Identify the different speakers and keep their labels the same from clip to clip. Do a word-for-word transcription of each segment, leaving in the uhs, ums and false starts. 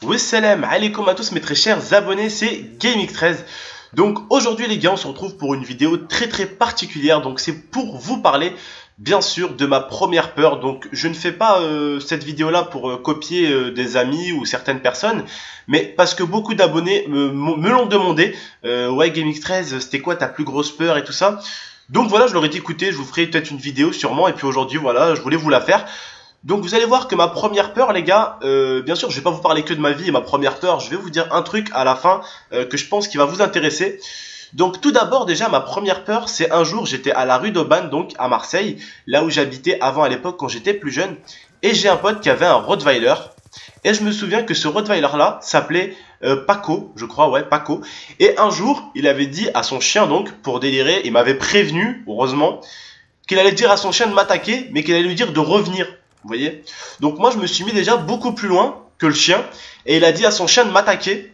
Speaker 1: Wassalam alaikum à tous mes très chers abonnés, c'est GameX treize. Donc aujourd'hui les gars, on se retrouve pour une vidéo très très particulière. Donc c'est pour vous parler bien sûr de ma première peur. Donc je ne fais pas euh, cette vidéo là pour euh, copier euh, des amis ou certaines personnes, mais parce que beaucoup d'abonnés me, me l'ont demandé. euh, Ouais, GameX treize, c'était quoi ta plus grosse peur et tout ça. Donc voilà, je leur ai dit écoutez, je vous ferai peut-être une vidéo sûrement. Et puis aujourd'hui voilà, je voulais vous la faire. Donc vous allez voir que ma première peur les gars, euh, bien sûr je vais pas vous parler que de ma vie et ma première peur, je vais vous dire un truc à la fin euh, que je pense qui va vous intéresser. Donc tout d'abord déjà ma première peur, c'est un jour j'étais à la rue d'Aubagne, donc à Marseille, là où j'habitais avant à l'époque quand j'étais plus jeune. Et j'ai un pote qui avait un Rottweiler. Et je me souviens que ce Rottweiler là s'appelait euh, Paco, je crois, ouais, Paco. Et un jour il avait dit à son chien, donc pour délirer, il m'avait prévenu, heureusement, qu'il allait dire à son chien de m'attaquer, mais qu'il allait lui dire de revenir. Vous voyez? Donc moi je me suis mis déjà beaucoup plus loin que le chien. Et il a dit à son chien de m'attaquer.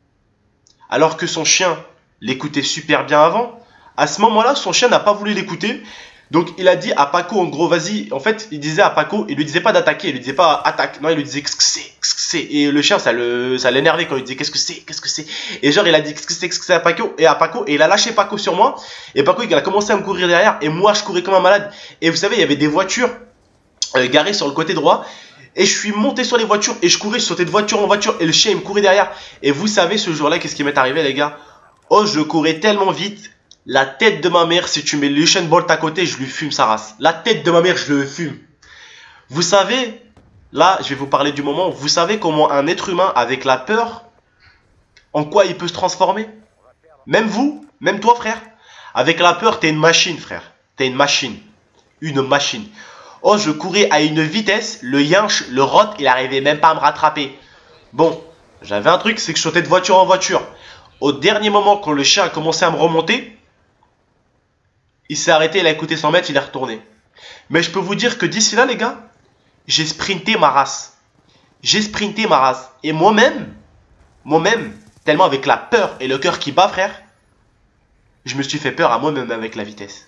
Speaker 1: Alors que son chien l'écoutait super bien avant. À ce moment-là son chien n'a pas voulu l'écouter. Donc il a dit à Paco en gros vas-y. En fait il disait à Paco, il lui disait pas d'attaquer. Il lui disait pas attaque. Non il lui disait qu'est-ce que c'est, qu'est-ce que c'est. Et le chien ça le ça l'énervait quand il disait qu'est-ce que c'est, qu'est-ce que c'est. Et genre il a dit qu'est-ce que c'est, qu'est-ce que c'est à Paco. Et à Paco. Et il a lâché Paco sur moi. Et Paco il a commencé à me courir derrière. Et moi je courais comme un malade. Et vous savez il y avait des voitures Euh, garé sur le côté droit, et je suis monté sur les voitures et je courais, je sautais de voiture en voiture et le chien il me courait derrière. Et vous savez ce jour là qu'est-ce qui m'est arrivé les gars? Oh je courais tellement vite, la tête de ma mère, si tu mets l'Usain Bolt à côté je lui fume sa race. La tête de ma mère je le fume. Vous savez, là je vais vous parler du moment, vous savez comment un être humain avec la peur, en quoi il peut se transformer? Même vous, même toi frère, avec la peur t'es une machine frère, t'es une machine, une machine. Oh, je courais à une vitesse, le yinche, le rot, il arrivait même pas à me rattraper. Bon, j'avais un truc, c'est que je sautais de voiture en voiture. Au dernier moment, quand le chien a commencé à me remonter, il s'est arrêté, il a écouté cent mètres, il est retourné. Mais je peux vous dire que d'ici là, les gars, j'ai sprinté ma race. J'ai sprinté ma race. Et moi-même, moi-même, tellement avec la peur et le cœur qui bat, frère, je me suis fait peur à moi-même avec la vitesse.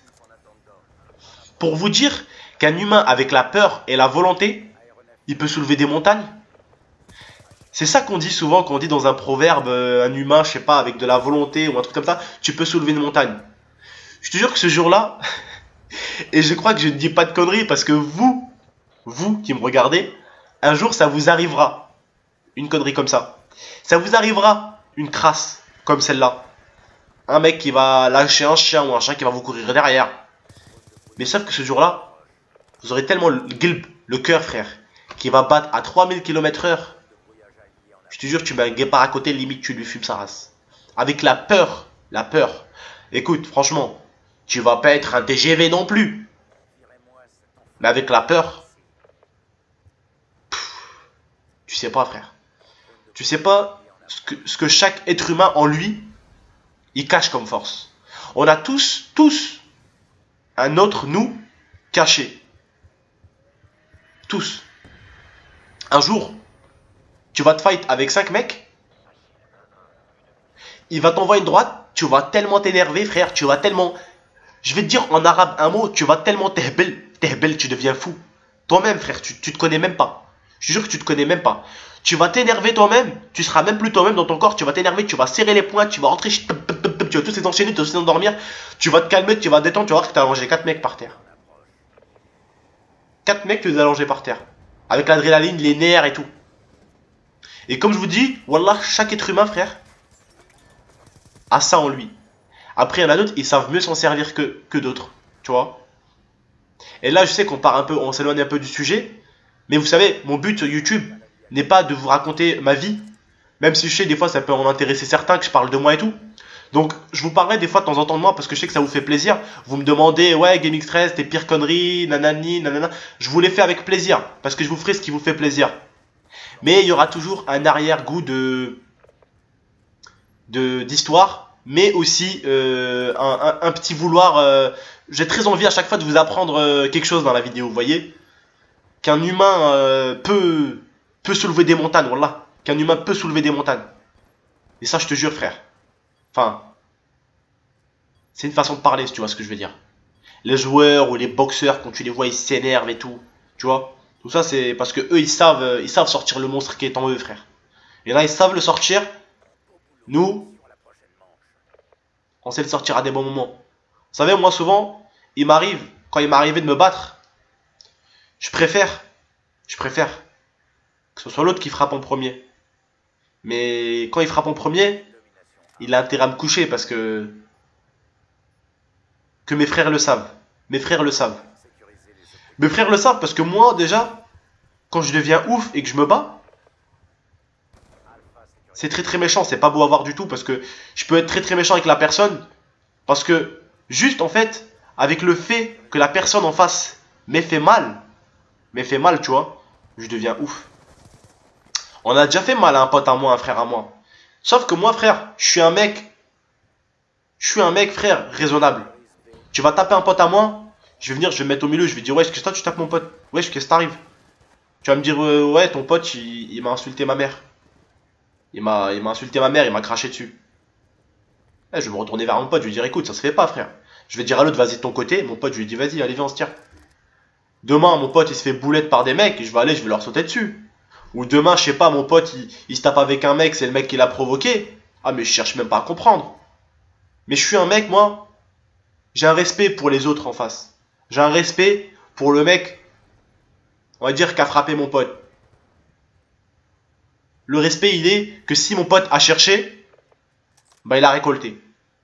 Speaker 1: Pour vous dire qu'un humain avec la peur et la volonté, il peut soulever des montagnes. C'est ça qu'on dit souvent, quand on dit dans un proverbe, euh, un humain, je sais pas, avec de la volonté ou un truc comme ça, tu peux soulever une montagne. Je te jure que ce jour-là, et je crois que je ne dis pas de conneries parce que vous, vous qui me regardez, un jour ça vous arrivera, une connerie comme ça. Ça vous arrivera, une crasse comme celle-là. Un mec qui va lâcher un chien ou un chien qui va vous courir derrière. Mais sauf que ce jour-là, vous aurez tellement le gilb, le cœur frère, qui va battre à trois mille kilomètres heure. Je te jure, tu mets un guépard à côté, limite tu lui fumes sa race. Avec la peur, la peur. Écoute, franchement, tu vas pas être un T G V non plus. Mais avec la peur, pff, tu sais pas frère. Tu sais pas ce que, ce que chaque être humain en lui, il cache comme force. On a tous, tous, un autre nous caché. Tous. Un jour, tu vas te fight avec cinq mecs. Il va t'envoyer une droite. Tu vas tellement t'énerver, frère. Tu vas tellement... Je vais te dire en arabe un mot. Tu vas tellement tehbel. Tehbel, tu deviens fou. Toi-même, frère, tu, tu te connais même pas. Je te jure que tu te connais même pas. Tu vas t'énerver toi-même. Tu seras même plus toi-même dans ton corps. Tu vas t'énerver. Tu vas serrer les poings. Tu vas rentrer. Tu vas tous les enchaîner. Tu vas tous endormir. Tu vas te calmer. Tu vas te détendre. Tu vas voir que tu as allongé quatre mecs par terre. quatre mecs, tu les as allongés par terre. Avec l'adrénaline, les nerfs et tout. Et comme je vous dis, wallah, chaque être humain, frère, a ça en lui. Après, il y en a d'autres, ils savent mieux s'en servir que, que d'autres. Tu vois. Et là, je sais qu'on part un peu, on s'éloigne un peu du sujet. Mais vous savez, mon but sur YouTube n'est pas de vous raconter ma vie. Même si je sais, des fois, ça peut en intéresser certains, que je parle de moi et tout. Donc, je vous parlerai des fois de temps en temps de moi parce que je sais que ça vous fait plaisir. Vous me demandez, ouais, GameX treize, tes pires conneries, nanani, nanana. Je vous les fais avec plaisir parce que je vous ferai ce qui vous fait plaisir. Mais il y aura toujours un arrière-goût de de d'histoire, mais aussi euh, un, un, un petit vouloir. Euh, J'ai très envie à chaque fois de vous apprendre euh, quelque chose dans la vidéo, vous voyez. Qu'un humain euh, peut, peut soulever des montagnes, wallah. Qu'un humain peut soulever des montagnes. Et ça, je te jure, frère. Enfin, c'est une façon de parler, si tu vois ce que je veux dire. Les joueurs ou les boxeurs, quand tu les vois, ils s'énervent et tout. Tu vois. Tout ça, c'est parce que eux, ils savent, ils savent sortir le monstre qui est en eux, frère. Et là, ils savent le sortir. Nous, on sait le sortir à des bons moments. Vous savez, moi, souvent, il m'arrive, quand il m'arrivait de me battre, je préfère, je préfère que ce soit l'autre qui frappe en premier. Mais quand il frappe en premier, il a intérêt à me coucher parce que... Que mes frères le savent. Mes frères le savent. Mes frères le savent parce que moi, déjà, quand je deviens ouf et que je me bats, c'est très très méchant. C'est pas beau à voir du tout parce que je peux être très très méchant avec la personne. Parce que, juste en fait, avec le fait que la personne en face m'ait fait mal, m'ait fait mal, tu vois, je deviens ouf. On a déjà fait mal à un pote à moi, un frère à moi. Sauf que moi, frère, je suis un mec, je suis un mec, frère, raisonnable. Tu vas taper un pote à moi, je vais venir, je vais me mettre au milieu, je vais dire, ouais, est-ce que toi tu tapes mon pote? Ouais, qu'est-ce qui t'arrive? Tu vas me dire, euh, ouais, ton pote, il, il m'a insulté ma mère. Il m'a il m'a insulté ma mère, il m'a craché dessus. Eh, je vais me retourner vers mon pote, je vais dire, écoute, ça se fait pas, frère. Je vais dire à l'autre, vas-y de ton côté. Mon pote, je lui dis, vas-y, allez, viens, on se tire. Demain, mon pote, il se fait boulette par des mecs, et je vais aller, je vais leur sauter dessus. Ou demain, je sais pas, mon pote, il, il se tape avec un mec, c'est le mec qui l'a provoqué. Ah, mais je cherche même pas à comprendre. Mais je suis un mec, moi, j'ai un respect pour les autres en face. J'ai un respect pour le mec, on va dire, qui a frappé mon pote. Le respect, il est que si mon pote a cherché, bah il a récolté.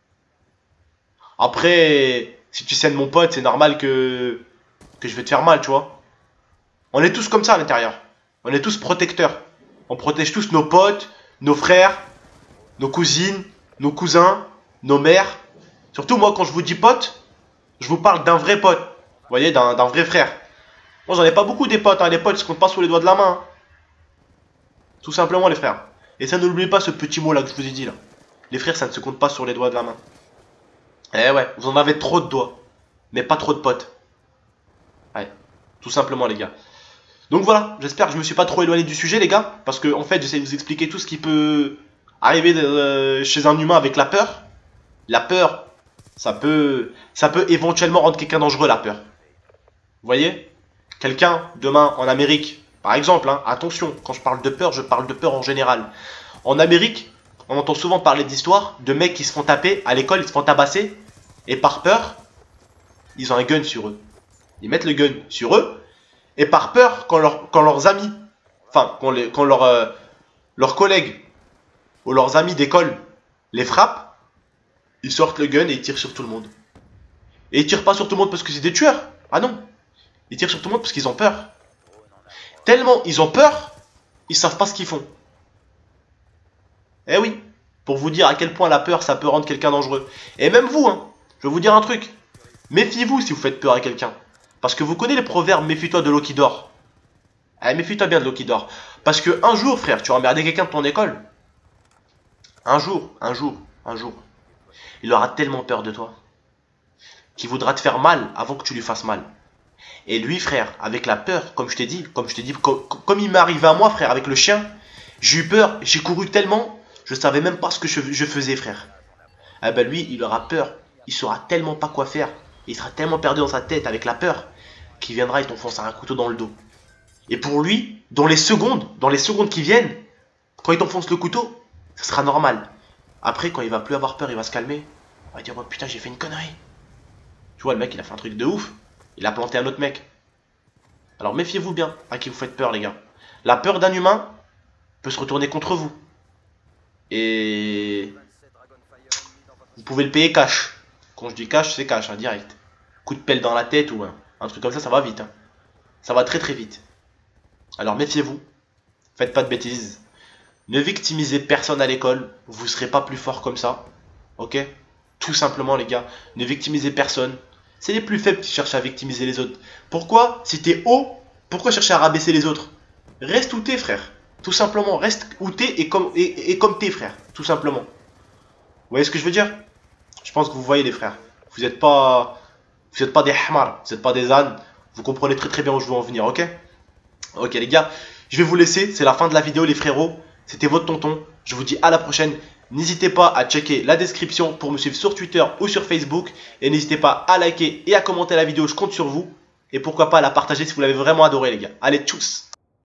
Speaker 1: Après, si tu scènes mon pote, c'est normal que, que je vais te faire mal, tu vois. On est tous comme ça à l'intérieur. On est tous protecteurs. On protège tous nos potes, nos frères, nos cousines, nos cousins, nos mères. Surtout moi, quand je vous dis pote, je vous parle d'un vrai pote. Vous voyez, d'un vrai frère. Moi, j'en ai pas beaucoup des potes. Hein. Les potes, ils se comptent pas sur les doigts de la main. Hein. Tout simplement, les frères. Et ça, n'oubliez pas ce petit mot-là que je vous ai dit, là. Les frères, ça ne se compte pas sur les doigts de la main. Eh ouais, vous en avez trop de doigts. Mais pas trop de potes. Ouais, tout simplement, les gars. Donc voilà, j'espère que je me suis pas trop éloigné du sujet, les gars. Parce que, en fait, j'essaie de vous expliquer tout ce qui peut arriver de, chez un humain avec la peur. La peur, ça peut, ça peut éventuellement rendre quelqu'un dangereux, la peur. Vous voyez? Quelqu'un, demain, en Amérique, par exemple, hein, attention, quand je parle de peur, je parle de peur en général. En Amérique, on entend souvent parler d'histoires de mecs qui se font taper à l'école, ils se font tabasser. Et par peur, ils ont un gun sur eux. Ils mettent le gun sur eux. Et par peur, quand, leur, quand leurs amis, enfin, quand, les, quand leur, euh, leurs collègues ou leurs amis d'école les frappent, ils sortent le gun et ils tirent sur tout le monde. Et ils tirent pas sur tout le monde parce que c'est des tueurs. Ah non. Ils tirent sur tout le monde parce qu'ils ont peur. Tellement ils ont peur, ils savent pas ce qu'ils font. Eh oui. Pour vous dire à quel point la peur, ça peut rendre quelqu'un dangereux. Et même vous, hein. Je vais vous dire un truc. Méfiez-vous si vous faites peur à quelqu'un. Parce que vous connaissez les proverbes, méfie-toi de l'eau qui dort. Eh, méfie-toi bien de l'eau qui dort. Parce que un jour, frère, tu vas emmerder quelqu'un de ton école. Un jour, un jour, un jour. Il aura tellement peur de toi qu'il voudra te faire mal avant que tu lui fasses mal. Et lui, frère, avec la peur, comme je t'ai dit, comme je t'ai dit, comme, comme il m'est arrivé à moi, frère, avec le chien, j'ai eu peur, j'ai couru tellement, je savais même pas ce que je, je faisais, frère. Eh ben lui, il aura peur, il saura tellement pas quoi faire, il sera tellement perdu dans sa tête avec la peur, qu'il viendra et t'enfoncera un couteau dans le dos. Et pour lui, dans les secondes, dans les secondes qui viennent, quand il t'enfonce le couteau, ça sera normal. Après, quand il va plus avoir peur, il va se calmer. Il va dire, oh putain, j'ai fait une connerie. Tu vois, le mec, il a fait un truc de ouf. Il a planté un autre mec. Alors méfiez-vous bien à qui vous faites peur, les gars. La peur d'un humain peut se retourner contre vous. Et vous pouvez le payer cash. Quand je dis cash, c'est cash, hein, direct. Coup de pelle dans la tête ou un, un truc comme ça, ça va vite. Hein. Ça va très très vite. Alors méfiez-vous. Faites pas de bêtises. Ne victimisez personne à l'école. Vous serez pas plus fort comme ça. Ok? Tout simplement, les gars. Ne victimisez personne. C'est les plus faibles qui cherchent à victimiser les autres. Pourquoi? Si t'es haut, pourquoi chercher à rabaisser les autres? Reste où t'es, frère. Tout simplement, reste où t'es et comme, et, et comme t'es, frère. Tout simplement. Vous voyez ce que je veux dire? Je pense que vous voyez, les frères. Vous n'êtes pas, vous n'êtes pas des hamars, vous n'êtes pas des ânes. Vous comprenez très très bien où je veux en venir, ok? Ok, les gars, je vais vous laisser. C'est la fin de la vidéo, les frérots. C'était votre tonton. Je vous dis à la prochaine. N'hésitez pas à checker la description pour me suivre sur Twitter ou sur Facebook. Et n'hésitez pas à liker et à commenter la vidéo, je compte sur vous. Et pourquoi pas à la partager si vous l'avez vraiment adoré, les gars. Allez, tchuss!